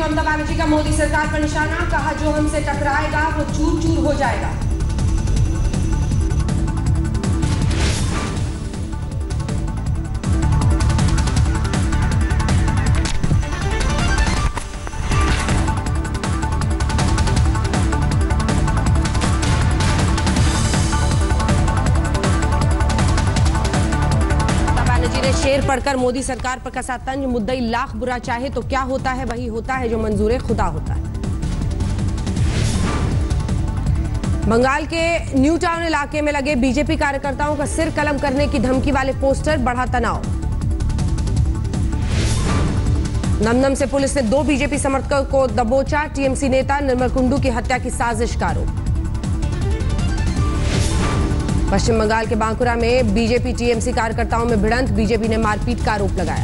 ममता बनर्जी का मोदी सरकार पर निशाना, कहा जो हमसे टकराएगा वो चूर चूर हो जाएगा। शेर पढ़कर मोदी सरकार पर कसा तंज, मुद्दई लाख बुरा चाहे तो क्या होता है वही होता है जो मंजूर खुदा होता है। बंगाल के न्यू टाउन इलाके में लगे बीजेपी कार्यकर्ताओं का सिर कलम करने की धमकी वाले पोस्टर, बढ़ा तनाव। नमनम से पुलिस ने 2 बीजेपी समर्थकों को दबोचा, टीएमसी नेता निर्मल कुंडू की हत्या की साजिश का आरोप। पश्चिम बंगाल के बांकुरा में बीजेपी टीएमसी कार्यकर्ताओं में भिड़ंत, बीजेपी ने मारपीट का आरोप लगाया।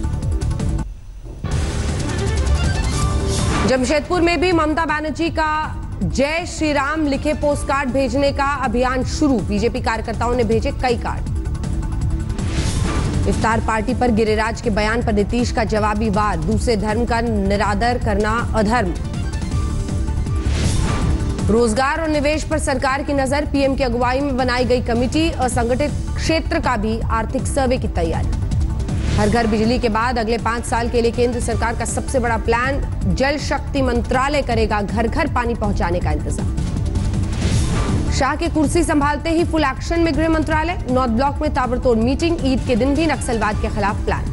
जमशेदपुर में भी ममता बनर्जी का जय श्री राम लिखे पोस्ट कार्ड भेजने का अभियान शुरू, बीजेपी कार्यकर्ताओं ने भेजे कई कार्ड। इफ्तार पार्टी पर गिरिराज के बयान पर नीतीश का जवाबी वार, दूसरे धर्म का निरादर करना अधर्म। रोजगार और निवेश पर सरकार की नजर, पीएम की अगुवाई में बनाई गई कमेटी, असंगठित क्षेत्र का भी आर्थिक सर्वे की तैयारी। हर घर बिजली के बाद अगले 5 साल के लिए केंद्र सरकार का सबसे बड़ा प्लान, जल शक्ति मंत्रालय करेगा घर घर पानी पहुंचाने का इंतजाम। शाह की कुर्सी संभालते ही फुल एक्शन में गृह मंत्रालय, नॉर्थ ब्लॉक में ताबड़तोड़ मीटिंग, ईद के दिन भी नक्सलवाद के खिलाफ प्लान।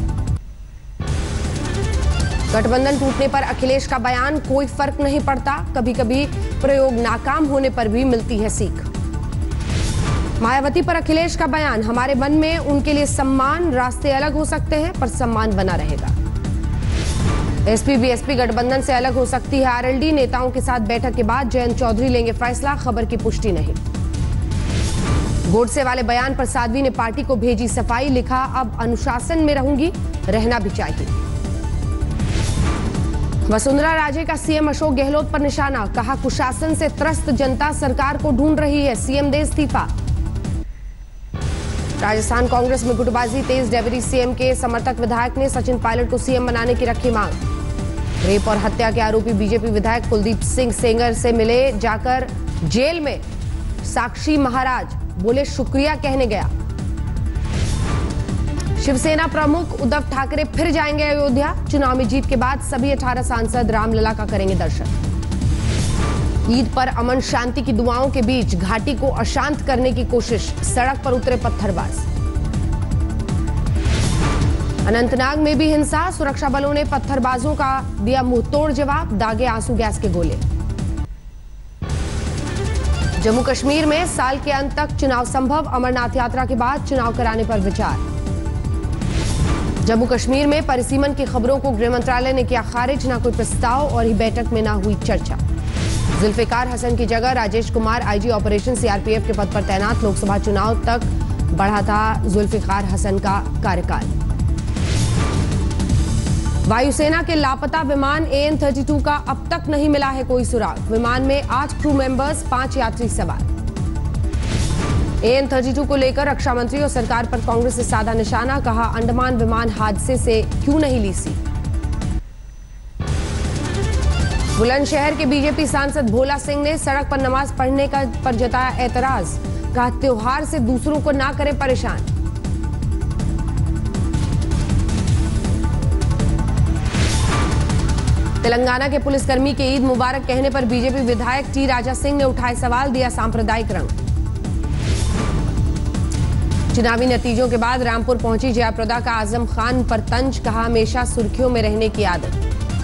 गठबंधन टूटने पर अखिलेश का बयान, कोई फर्क नहीं पड़ता, कभी कभी प्रयोग नाकाम होने पर भी मिलती है सीख। मायावती पर अखिलेश का बयान, हमारे मन में उनके लिए सम्मान, रास्ते अलग हो सकते हैं पर सम्मान बना रहेगा। एसपी बीएसपी गठबंधन से अलग हो सकती है आरएलडी, नेताओं के साथ बैठक के बाद जयंत चौधरी लेंगे फैसला, खबर की पुष्टि नहीं। गोडसे वाले बयान पर साध्वी ने पार्टी को भेजी सफाई, लिखा अब अनुशासन में रहूंगी, रहना भी चाहिए। वसुंधरा राजे का सीएम अशोक गहलोत पर निशाना, कहा कुशासन से त्रस्त जनता सरकार को ढूंढ रही है, सीएम दे इस्तीफा। राजस्थान कांग्रेस में गुटबाजी तेज, डेबरी सीएम के समर्थक विधायक ने सचिन पायलट को सीएम बनाने की रखी मांग। रेप और हत्या के आरोपी बीजेपी विधायक कुलदीप सिंह सेंगर से मिले जाकर जेल में साक्षी महाराज, बोले शुक्रिया कहने गया। शिवसेना प्रमुख उद्धव ठाकरे फिर जाएंगे अयोध्या, चुनाव में जीत के बाद सभी 18 सांसद रामलला का करेंगे दर्शन। ईद पर अमन शांति की दुआओं के बीच घाटी को अशांत करने की कोशिश, सड़क पर उतरे पत्थरबाज। अनंतनाग में भी हिंसा, सुरक्षा बलों ने पत्थरबाजों का दिया मुंहतोड़ जवाब, दागे आंसू गैस के गोले। जम्मू कश्मीर में साल के अंत तक चुनाव संभव, अमरनाथ यात्रा के बाद चुनाव कराने पर विचार। जम्मू कश्मीर में परिसीमन की खबरों को गृह मंत्रालय ने किया खारिज, ना कोई प्रस्ताव और ही बैठक में ना हुई चर्चा। जुल्फिकार हसन की जगह Rajesh Kumar IG operation CRPF के पद पर तैनात, लोकसभा चुनाव तक बढ़ा था जुल्फिकार हसन का कार्यकाल। वायुसेना के लापता विमान AN-32 का अब तक नहीं मिला है कोई सुराग, विमान में 8 क्रू मेंबर्स, 5 यात्री सवार। AN-32 को लेकर रक्षा मंत्री और सरकार पर कांग्रेस से साधा निशाना, कहा अंडमान विमान हादसे से क्यों नहीं ली सीख। बुलंदशहर के बीजेपी सांसद भोला सिंह ने सड़क पर नमाज पढ़ने का पर जताया एतराज, कहा त्योहार से दूसरों को ना करें परेशान। तेलंगाना के पुलिसकर्मी के ईद मुबारक कहने पर बीजेपी विधायक टी राजा सिंह ने उठाए सवाल, दिया सांप्रदायिक रंग। चुनावी नतीजों के बाद रामपुर पहुंची जयाप्रदा का आजम खान पर तंज, कहा हमेशा सुर्खियों में रहने की आदत।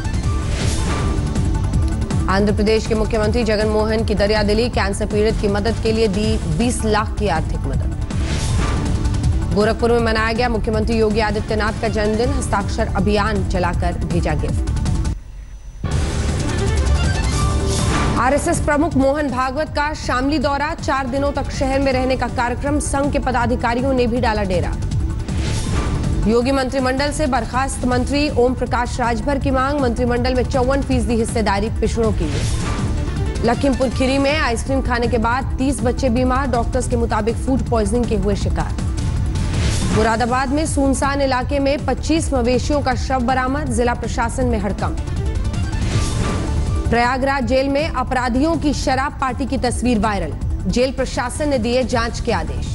आंध्र प्रदेश के मुख्यमंत्री जगन मोहन की दरियादिली, कैंसर पीड़ित की मदद के लिए दी 20 लाख की आर्थिक मदद। गोरखपुर में मनाया गया मुख्यमंत्री योगी आदित्यनाथ का जन्मदिन, हस्ताक्षर अभियान चलाकर भेजा गिफ्ट। आरएसएस प्रमुख मोहन भागवत का शामली दौरा, 4 दिनों तक शहर में रहने का कार्यक्रम, संघ के पदाधिकारियों ने भी डाला डेरा। योगी मंत्रिमंडल से बर्खास्त मंत्री ओम प्रकाश राजभर की मांग, मंत्रिमंडल में 54% हिस्सेदारी पिछड़ों की है। लखीमपुर खीरी में आइसक्रीम खाने के बाद 30 बच्चे बीमार, डॉक्टर्स के मुताबिक फूड पॉइजनिंग के हुए शिकार। मुरादाबाद में सुनसान इलाके में 25 मवेशियों का शव बरामद, जिला प्रशासन में हड़कंप। प्रयागराज जेल में अपराधियों की शराब पार्टी की तस्वीर वायरल, जेल प्रशासन ने दिए जांच के आदेश।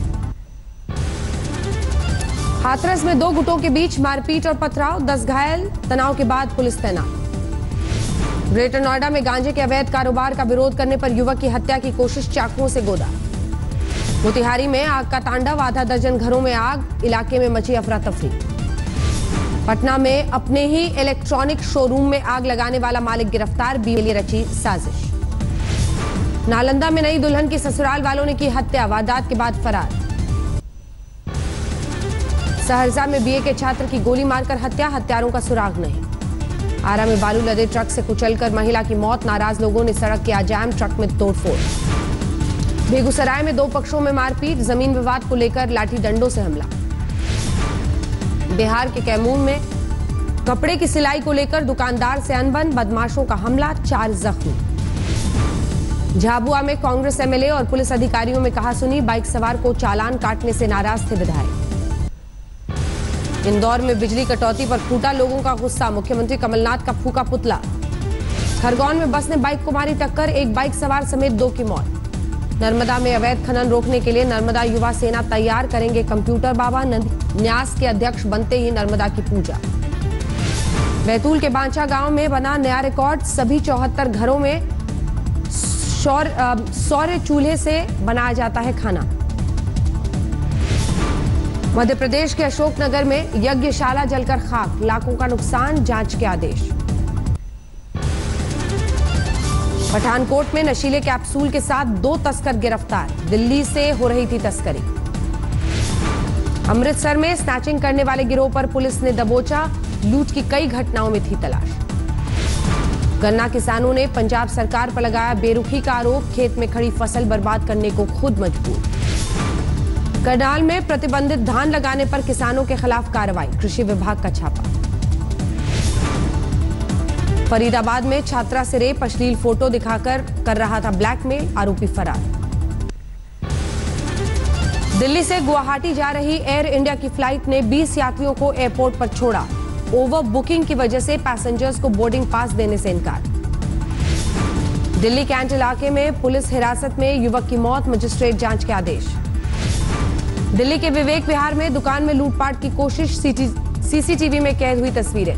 हाथरस में 2 गुटों के बीच मारपीट और पथराव, 10 घायल, तनाव के बाद पुलिस तैनात। ग्रेटर नोएडा में गांजे के अवैध कारोबार का विरोध करने पर युवक की हत्या की कोशिश, चाकुओं से गोदा। मोतिहारी में आग का तांडव, आधा दर्जन घरों में आग, इलाके में मची अफरा तफरी। पटना में अपने ही इलेक्ट्रॉनिक शोरूम में आग लगाने वाला मालिक गिरफ्तार, बीवी के लिए रची साजिश। नालंदा में नई दुल्हन की ससुराल वालों ने की हत्या, वारदात के बाद फरार। सहरसा में बीए के छात्र की गोली मारकर हत्या, हत्यारों का सुराग नहीं। आरा में बालू लदे ट्रक से कुचलकर महिला की मौत, नाराज लोगों ने सड़क किया जाम, ट्रक में तोड़फोड़। बेगूसराय में 2 पक्षों में मारपीट, जमीन विवाद को लेकर लाठी डंडों से हमला। बिहार के कैमूर में कपड़े की सिलाई को लेकर दुकानदार से अनबन, बदमाशों का हमला, 4 जख्मी। झाबुआ में कांग्रेस एमएलए और पुलिस अधिकारियों में कहासुनी, बाइक सवार को चालान काटने से नाराज थे विधायक। इंदौर में बिजली कटौती पर फूटा लोगों का गुस्सा, मुख्यमंत्री कमलनाथ का फूका पुतला। खरगोन में बस ने बाइक को मारी टक्कर, एक बाइक सवार समेत 2 की मौत। नर्मदा में अवैध खनन रोकने के लिए नर्मदा युवा सेना तैयार, करेंगे कंप्यूटर बाबा, न्यास के अध्यक्ष बनते ही नर्मदा की पूजा। बैतूल के बांचा गांव में बना नया रिकॉर्ड, सभी 74 घरों में सौर चूल्हे से बनाया जाता है खाना। मध्य प्रदेश के अशोकनगर में यज्ञशाला जलकर खाक, लाखों का नुकसान, जांच के आदेश। पठानकोट में नशीले कैप्सूल के साथ 2 तस्कर गिरफ्तार, दिल्ली से हो रही थी तस्करी। अमृतसर में स्नैचिंग करने वाले गिरोह पर पुलिस ने दबोचा, लूट की कई घटनाओं में थी तलाश। गन्ना किसानों ने पंजाब सरकार पर लगाया बेरुखी का आरोप, खेत में खड़ी फसल बर्बाद करने को खुद मजबूर। करनाल में प्रतिबंधित धान लगाने पर किसानों के खिलाफ कार्रवाई, कृषि विभाग का छापा। फरीदाबाद में छात्रा से रेप, अश्लील फोटो दिखाकर कर रहा था ब्लैकमेल, आरोपी फरार। दिल्ली से गुवाहाटी जा रही एयर इंडिया की फ्लाइट ने 20 यात्रियों को एयरपोर्ट पर छोड़ा, ओवर बुकिंग की वजह से पैसेंजर्स को बोर्डिंग पास देने से इनकार। दिल्ली कैंट इलाके में पुलिस हिरासत में युवक की मौत, मजिस्ट्रेट जांच के आदेश। दिल्ली के विवेक विहार में दुकान में लूटपाट की कोशिश, सीसीटीवी में कैद हुई तस्वीरें।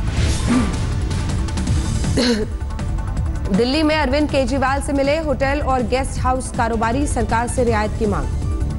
दिल्ली में अरविंद केजरीवाल से मिले होटल और गेस्ट हाउस कारोबारी, सरकार से रियायत की मांग।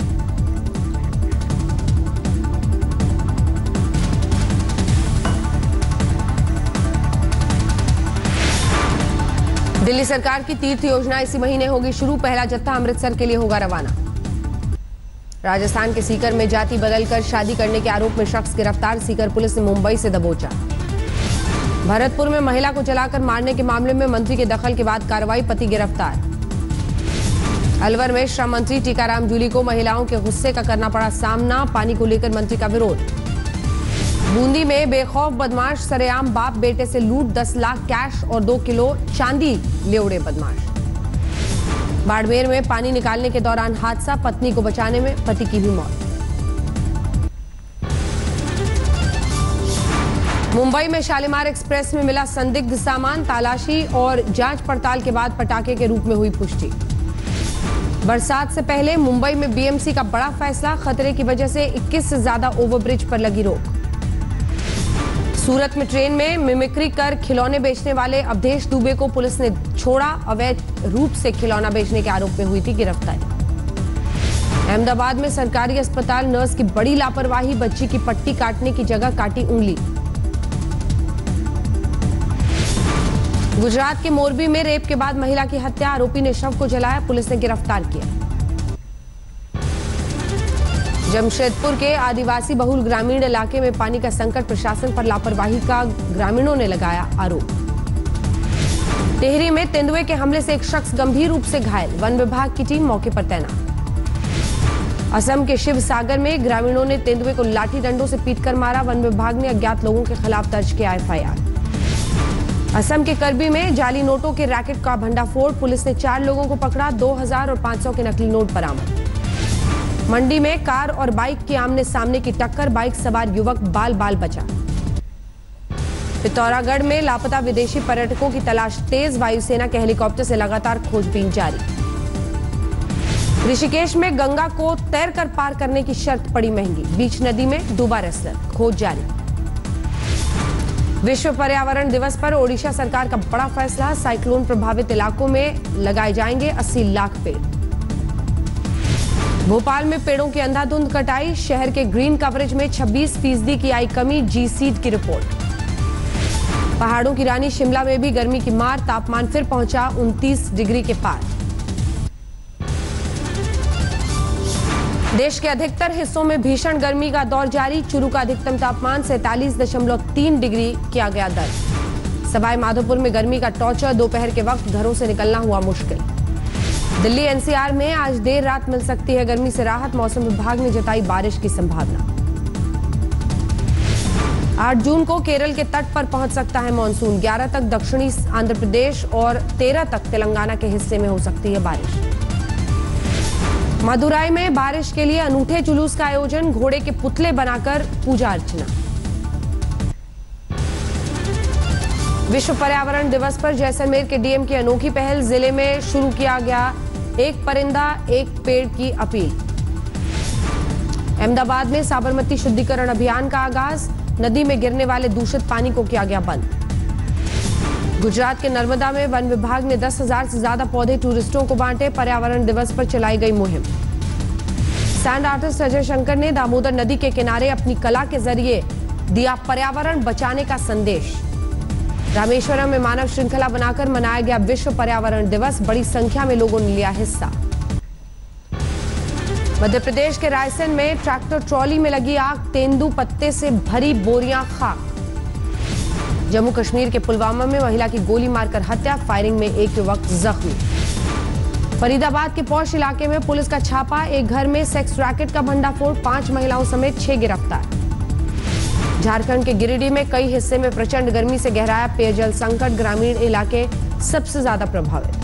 दिल्ली सरकार की तीर्थ योजना इसी महीने होगी शुरू, पहला जत्था अमृतसर के लिए होगा रवाना। राजस्थान के सीकर में जाति बदलकर शादी करने के आरोप में शख्स गिरफ्तार, सीकर पुलिस ने मुंबई से दबोचा। भरतपुर में महिला को जलाकर मारने के मामले में मंत्री के दखल के बाद कार्रवाई, पति गिरफ्तार। अलवर में श्रम मंत्री टीकाराम जूली को महिलाओं के गुस्से का करना पड़ा सामना, पानी को लेकर मंत्री का विरोध। बूंदी में बेखौफ बदमाश सरेआम बाप बेटे से लूट, 10 लाख कैश और 2 किलो चांदी ले उड़े बदमाश। बाड़मेर में पानी निकालने के दौरान हादसा, पत्नी को बचाने में पति की भी मौत। मुंबई में शालीमार एक्सप्रेस में मिला संदिग्ध सामान, तलाशी और जांच पड़ताल के बाद पटाखे के रूप में हुई पुष्टि। बरसात से पहले मुंबई में बीएमसी का बड़ा फैसला, खतरे की वजह से 21 से ज्यादा ओवरब्रिज पर लगी रोक। सूरत में ट्रेन में मिमिक्री कर खिलौने बेचने वाले अवधेश दुबे को पुलिस ने छोड़ा, अवैध रूप से खिलौना बेचने के आरोप में हुई थी गिरफ्तारी। अहमदाबाद में सरकारी अस्पताल नर्स की बड़ी लापरवाही, बच्ची की पट्टी काटने की जगह काटी उंगली। गुजरात के मोरबी में रेप के बाद महिला की हत्या, आरोपी ने शव को जलाया, पुलिस ने गिरफ्तार किया। जमशेदपुर के आदिवासी बहुल ग्रामीण इलाके में पानी का संकट, प्रशासन पर लापरवाही का ग्रामीणों ने लगाया आरोप। टिहरी में तेंदुए के हमले से एक शख्स गंभीर रूप से घायल, वन विभाग की टीम मौके पर तैनात। असम के शिव सागर में ग्रामीणों ने तेंदुए को लाठी डंडों से पीटकर मारा, वन विभाग ने अज्ञात लोगों के खिलाफ दर्ज किया एफआईआर। असम के करबी में जाली नोटों के रैकेट का भंडाफोड़, पुलिस ने 4 लोगों को पकड़ा, 2000 और 500 के नकली नोट बरामद। मंडी में कार और बाइक की आमने सामने की टक्कर, बाइक सवार युवक बाल बाल बचा। पिथौरागढ़ में लापता विदेशी पर्यटकों की तलाश तेज, वायुसेना के हेलीकॉप्टर से लगातार खोजबीन जारी। ऋषिकेश में गंगा को तैरकर पार करने की शर्त पड़ी महंगी, बीच नदी में डूबा रेसलर, खोज जारी। विश्व पर्यावरण दिवस पर ओडिशा सरकार का बड़ा फैसला, साइक्लोन प्रभावित इलाकों में लगाए जाएंगे 80 लाख पेड़। भोपाल में पेड़ों की अंधाधुंध कटाई, शहर के ग्रीन कवरेज में 26% की आई कमी, जीसीड की रिपोर्ट। पहाड़ों की रानी शिमला में भी गर्मी की मार, तापमान फिर पहुंचा 29 डिग्री के पार। देश के अधिकतर हिस्सों में भीषण गर्मी का दौर जारी, चूरू का अधिकतम तापमान 47.3 डिग्री किया गया दर्ज। सवाई माधोपुर में गर्मी का टॉर्चर, दोपहर के वक्त घरों से निकलना हुआ मुश्किल। दिल्ली एनसीआर में आज देर रात मिल सकती है गर्मी से राहत, मौसम विभाग ने जताई बारिश की संभावना। 8 जून को केरल के तट पर पहुंच सकता है मानसून, 11 तक दक्षिणी आंध्र प्रदेश और 13 तक तेलंगाना के हिस्से में हो सकती है बारिश। मदुराई में बारिश के लिए अनूठे जुलूस का आयोजन, घोड़े के पुतले बनाकर पूजा अर्चना। विश्व पर्यावरण दिवस पर जैसलमेर के डीएम की अनोखी पहल, जिले में शुरू किया गया एक परिंदा एक पेड़ की अपील। अहमदाबाद में साबरमती शुद्धिकरण अभियान का आगाज, नदी में गिरने वाले दूषित पानी को किया गया बंद। गुजरात के नर्मदा में वन विभाग ने 10,000 से ज्यादा पौधे टूरिस्टों को बांटे, पर्यावरण दिवस पर चलाई गई मुहिम। सैंड आर्टिस्ट अजय शंकर ने दामोदर नदी के किनारे अपनी कला के जरिए दिया पर्यावरण बचाने का संदेश। रामेश्वरम में मानव श्रृंखला बनाकर मनाया गया विश्व पर्यावरण दिवस, बड़ी संख्या में लोगों ने लिया हिस्सा। मध्य प्रदेश के रायसेन में ट्रैक्टर ट्रॉली में लगी आग, तेंदू पत्ते से भरी बोरियां खाक। जम्मू कश्मीर के पुलवामा में महिला की गोली मारकर हत्या, फायरिंग में एक युवक जख्मी। फरीदाबाद के पौष इलाके में पुलिस का छापा, एक घर में सेक्स रैकेट का भंडाफोड़, 5 महिलाओं समेत 6 गिरफ्तार। झारखंड के गिरिडीह में कई हिस्से में प्रचंड गर्मी से गहराया पेयजल संकट, ग्रामीण इलाके सबसे ज्यादा प्रभावित।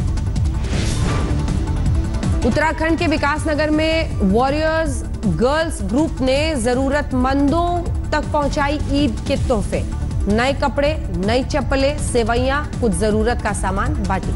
उत्तराखंड के विकासनगर में वॉरियर्स गर्ल्स ग्रुप ने जरूरतमंदों तक पहुंचाई ईद के तोहफे, नए कपड़े, नई चप्पलें, सेवइयां, कुछ जरूरत का सामान बांटी।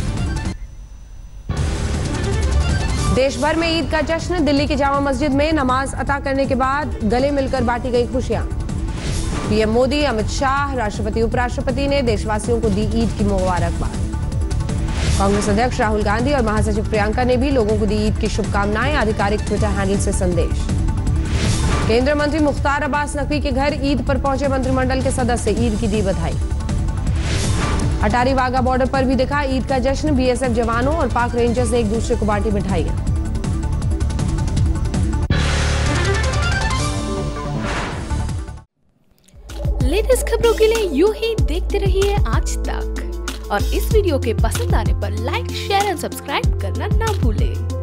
देश भर में ईद का जश्न, दिल्ली की जामा मस्जिद में नमाज अता करने के बाद गले मिलकर बांटी गई खुशियां। पीएम मोदी, अमित शाह, राष्ट्रपति उपराष्ट्रपति ने देशवासियों को दी ईद की मुबारकबाद। कांग्रेस अध्यक्ष राहुल गांधी और महासचिव प्रियंका ने भी लोगों को दी ईद की शुभकामनाएं, आधिकारिक ट्विटर हैंडल से संदेश। केंद्रीय मंत्री मुख्तार अब्बास नकवी के घर ईद पर पहुंचे मंत्रिमंडल के सदस्य, ईद की दी बधाई। अटारी वाघा बॉर्डर पर भी दिखा ईद का जश्न, बीएसएफ जवानों और पाक रेंजर्स ने एक दूसरे को बांटी मिठाइयां। लेटेस्ट खबरों के लिए यूं ही देखते रहिए आज तक, और इस वीडियो के पसंद आने पर लाइक, शेयर और सब्सक्राइब करना ना भूलें।